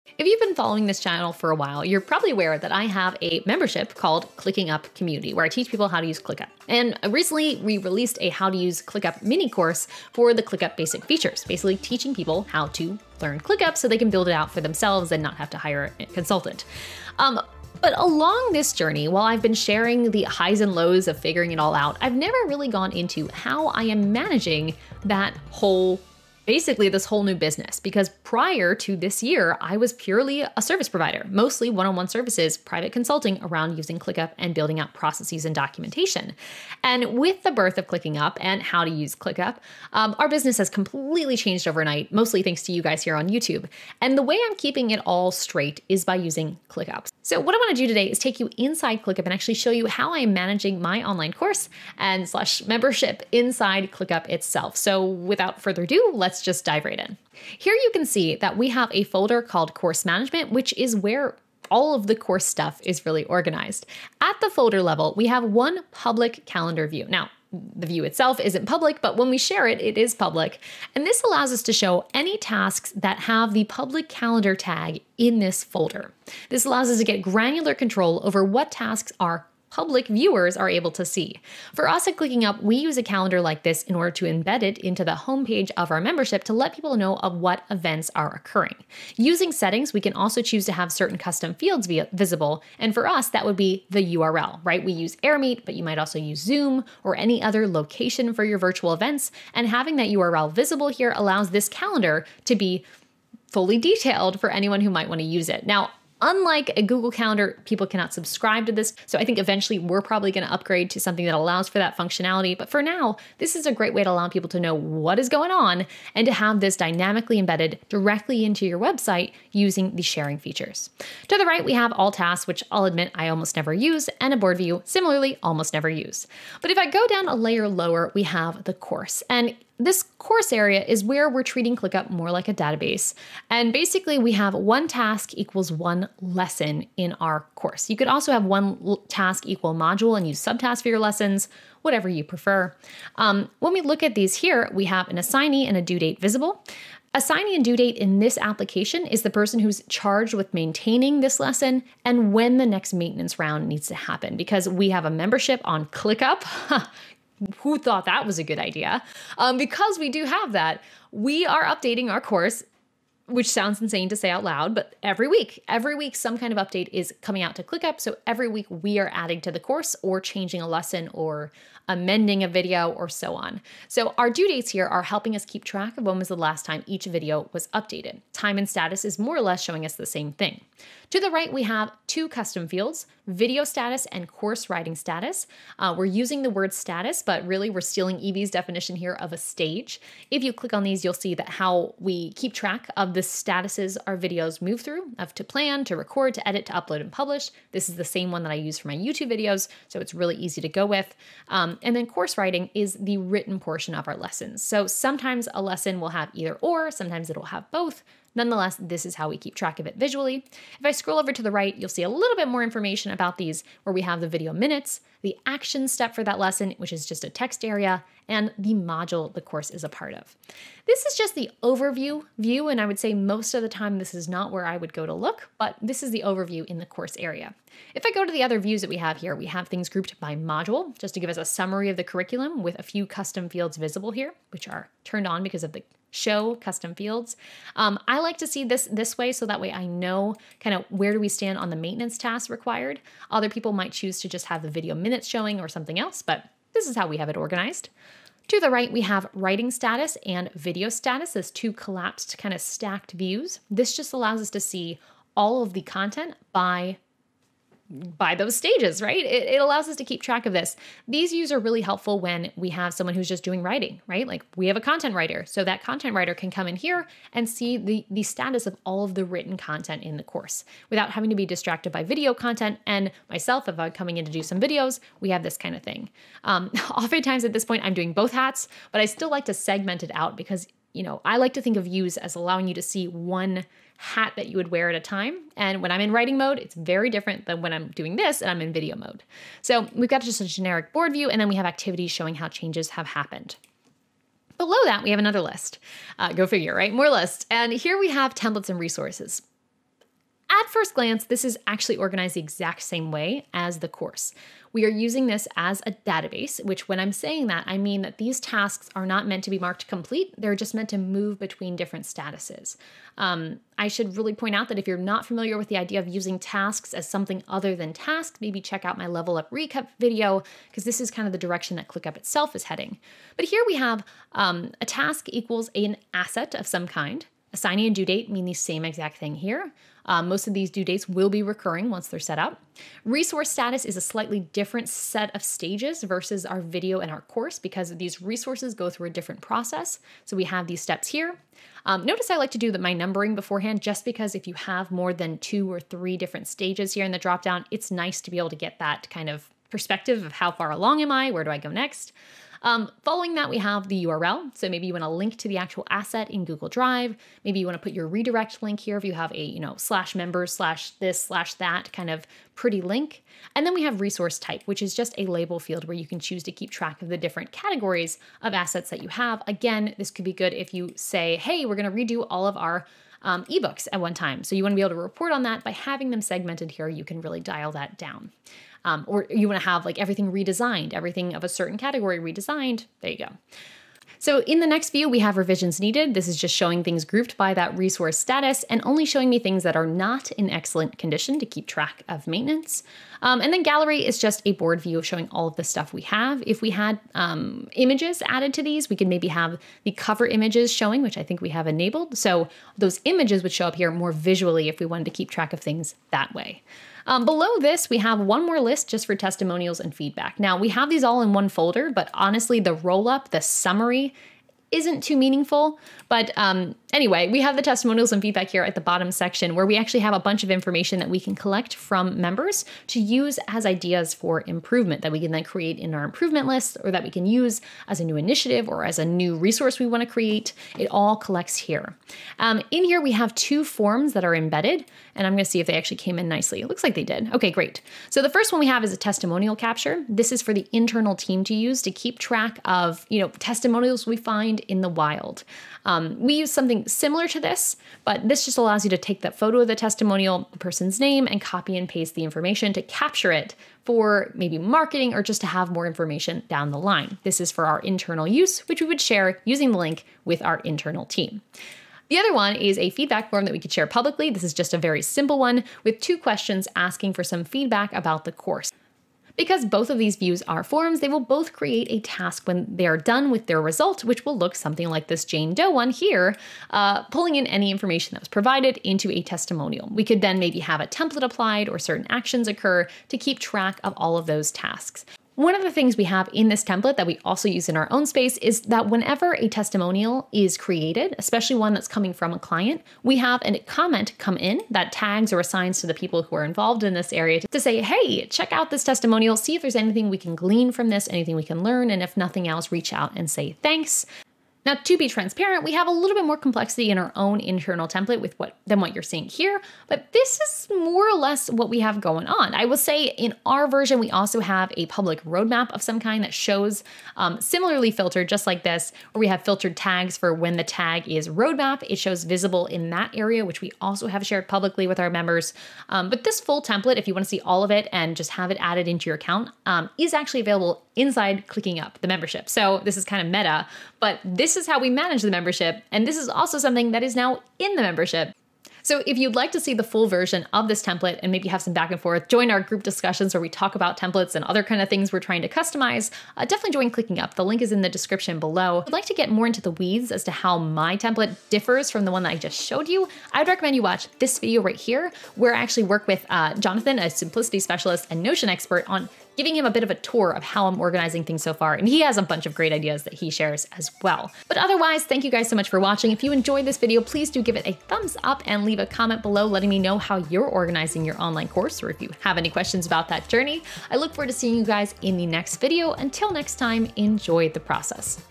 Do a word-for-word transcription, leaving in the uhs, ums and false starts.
If you've been following this channel for a while, you're probably aware that I have a membership called ClickUp Community, where I teach people how to use ClickUp. And recently we released a how to use ClickUp mini course for the ClickUp basic features, basically teaching people how to learn ClickUp so they can build it out for themselves and not have to hire a consultant. Um, But along this journey, while I've been sharing the highs and lows of figuring it all out, I've never really gone into how I am managing that whole basically this whole new business, because prior to this year, I was purely a service provider, mostly one-on-one services, private consulting around using ClickUp and building out processes and documentation. And with the birth of ClickUp and how to use ClickUp, um, our business has completely changed overnight, mostly thanks to you guys here on YouTube. And the way I'm keeping it all straight is by using ClickUp. So what I want to do today is take you inside ClickUp and actually show you how I am managing my online course and slash membership inside ClickUp itself. So without further ado, let's just dive right in. Here you can see that we have a folder called Course Management, which is where all of the course stuff is really organized. At the folder level, we have one public calendar view. Now, the view itself isn't public, but when we share it, it is public. And this allows us to show any tasks that have the public calendar tag in this folder. This allows us to get granular control over what tasks are public viewers are able to see. For us at ClickUp, we use a calendar like this in order to embed it into the homepage of our membership to let people know of what events are occurring. Using settings, we can also choose to have certain custom fields be visible. And for us, that would be the U R L, right? We use AirMeet, but you might also use Zoom or any other location for your virtual events. And having that U R L visible here allows this calendar to be fully detailed for anyone who might want to use it. Now, unlike a Google Calendar, people cannot subscribe to this. So I think eventually we're probably going to upgrade to something that allows for that functionality. But for now, this is a great way to allow people to know what is going on and to have this dynamically embedded directly into your website using the sharing features. To the right, we have all tasks, which I'll admit I almost never use, and a board view, similarly, almost never use. But if I go down a layer lower, we have the course. And this course area is where we're treating ClickUp more like a database. And basically we have one task equals one lesson in our course. You could also have one task equal module and use subtasks for your lessons, whatever you prefer. Um, when we look at these here, we have an assignee and a due date visible. Assignee and due date in this application is the person who's charged with maintaining this lesson and when the next maintenance round needs to happen. Because we have a membership on ClickUp, who thought that was a good idea? Um, because we do have that, we are updating our course, which sounds insane to say out loud, but every week, every week, some kind of update is coming out to ClickUp. So every week we are adding to the course or changing a lesson or amending a video or so on. So our due dates here are helping us keep track of when was the last time each video was updated. Time and status is more or less showing us the same thing. To the right, we have two custom fields, video status and course writing status. Uh, we're using the word status, but really we're stealing Evie's definition here of a stage. If you click on these, you'll see that how we keep track of the statuses our videos move through, of to plan, to record, to edit, to upload and publish. This is the same one that I use for my YouTube videos, so it's really easy to go with. Um, and then course writing is the written portion of our lessons. So sometimes a lesson will have either or, sometimes it'll have both. Nonetheless, this is how we keep track of it visually. If I scroll over to the right, you'll see a little bit more information about these, where we have the video minutes, the action step for that lesson, which is just a text area, and the module the course is a part of. This is just the overview view, and I would say most of the time this is not where I would go to look, but this is the overview in the course area. If I go to the other views that we have here, we have things grouped by module, just to give us a summary of the curriculum with a few custom fields visible here, which are turned on because of the show custom fields. Um, I like to see this this way so that way I know kind of where do we stand on the maintenance tasks required. Other people might choose to just have the video minutes showing or something else, but this is how we have it organized. To the right, we have writing status and video status as two collapsed kind of stacked views. This just allows us to see all of the content by by those stages, right? It, it allows us to keep track of this. These views are really helpful when we have someone who's just doing writing, right? Like we have a content writer. So that content writer can come in here and see the, the status of all of the written content in the course without having to be distracted by video content. And myself, if I'm coming in to do some videos, we have this kind of thing. Um, oftentimes at this point, I'm doing both hats, but I still like to segment it out because, you know, I like to think of views as allowing you to see one hat that you would wear at a time. And when I'm in writing mode, it's very different than when I'm doing this and I'm in video mode. So we've got just a generic board view, and then we have activities showing how changes have happened. Below that, we have another list. Uh, go figure, right? More lists. And here we have templates and resources. first glance, this is actually organized the exact same way as the course. We are using this as a database, which when I'm saying that, I mean that these tasks are not meant to be marked complete. They're just meant to move between different statuses. Um, I should really point out that if you're not familiar with the idea of using tasks as something other than tasks, maybe check out my Level Up recap video, because this is kind of the direction that ClickUp itself is heading. But here we have um, a task equals an asset of some kind. Assigning and due date mean the same exact thing here. Um, most of these due dates will be recurring once they're set up. Resource status is a slightly different set of stages versus our video and our course, because these resources go through a different process. So we have these steps here. Um, notice I like to do the, my numbering beforehand, just because if you have more than two or three different stages here in the dropdown, it's nice to be able to get that kind of perspective of how far along am I, where do I go next? Um, following that, we have the U R L. So maybe you want to link to the actual asset in Google Drive. Maybe you want to put your redirect link here if you have a, you know, slash members, slash this, slash that kind of pretty link. And then we have resource type, which is just a label field where you can choose to keep track of the different categories of assets that you have. Again, this could be good if you say, hey, we're going to redo all of our um, ebooks at one time. So you want to be able to report on that by having them segmented here. You can really dial that down. Um, or you want to have like everything redesigned, everything of a certain category redesigned. There you go. So in the next view, we have revisions needed. This is just showing things grouped by that resource status and only showing me things that are not in excellent condition to keep track of maintenance. Um, and then gallery is just a board view of showing all of the stuff we have. If we had um, images added to these, we could maybe have the cover images showing, which I think we have enabled. So those images would show up here more visually if we wanted to keep track of things that way. Um, below this, we have one more list just for testimonials and feedback. Now, we have these all in one folder, but honestly, the roll-up, the summary, isn't too meaningful. But um, anyway, we have the testimonials and feedback here at the bottom section, where we actually have a bunch of information that we can collect from members to use as ideas for improvement that we can then create in our improvement list, or that we can use as a new initiative or as a new resource we want to create. It all collects here. Um, in here, we have two forms that are embedded, and I'm going to see if they actually came in nicely. It looks like they did. Okay, great. So the first one we have is a testimonial capture. This is for the internal team to use to keep track of, you know, testimonials we find in the wild. Um, we use something similar to this, but this just allows you to take that photo of the testimonial, the person's name, and copy and paste the information to capture it for maybe marketing or just to have more information down the line. This is for our internal use, which we would share using the link with our internal team. The other one is a feedback form that we could share publicly. This is just a very simple one with two questions asking for some feedback about the course. Because both of these views are forms, they will both create a task when they are done with their result, which will look something like this Jane Doe one here, uh, pulling in any information that was provided into a testimonial. We could then maybe have a template applied or certain actions occur to keep track of all of those tasks. One of the things we have in this template that we also use in our own space is that whenever a testimonial is created, especially one that's coming from a client, we have a comment come in that tags or assigns to the people who are involved in this area to say, hey, check out this testimonial, see if there's anything we can glean from this, anything we can learn, and if nothing else, reach out and say thanks. Now, to be transparent, we have a little bit more complexity in our own internal template with what than what you're seeing here, but this is more or less what we have going on. I will say in our version, we also have a public roadmap of some kind that shows um, similarly filtered, just like this, where we have filtered tags for when the tag is roadmap. It shows visible in that area, which we also have shared publicly with our members. Um, but this full template, if you want to see all of it and just have it added into your account, um, is actually available inside ClickUp, the membership. So this is kind of meta, but this is how we manage the membership. And this is also something that is now in the membership. So if you'd like to see the full version of this template and maybe have some back and forth, join our group discussions where we talk about templates and other kind of things we're trying to customize, uh, definitely join ClickUp. The link is in the description below. If you'd like to get more into the weeds as to how my template differs from the one that I just showed you, I'd recommend you watch this video right here, where I actually work with uh, Jonathan, a simplicity specialist and Notion expert, on giving him a bit of a tour of how I'm organizing things so far. And he has a bunch of great ideas that he shares as well. But otherwise, thank you guys so much for watching. If you enjoyed this video, please do give it a thumbs up and leave a comment below letting me know how you're organizing your online course, or if you have any questions about that journey. I look forward to seeing you guys in the next video. Until next time, enjoy the process.